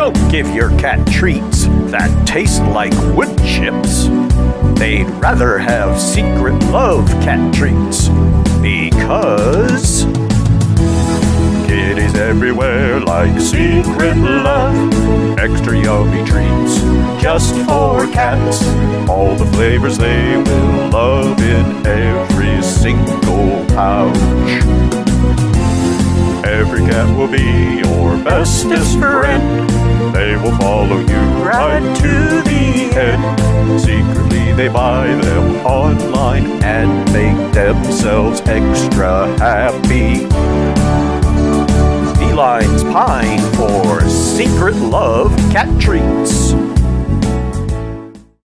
Don't give your cat treats that taste like wood chips. They'd rather have secret love cat treats, because kitties everywhere like secret love. Extra yummy treats just for cats. All the flavors they will love in every single pouch. Every cat will be your bestest friend. They will follow you right to the end. Secretly they buy them online and make themselves extra happy. Felines pine for secret love cat treats.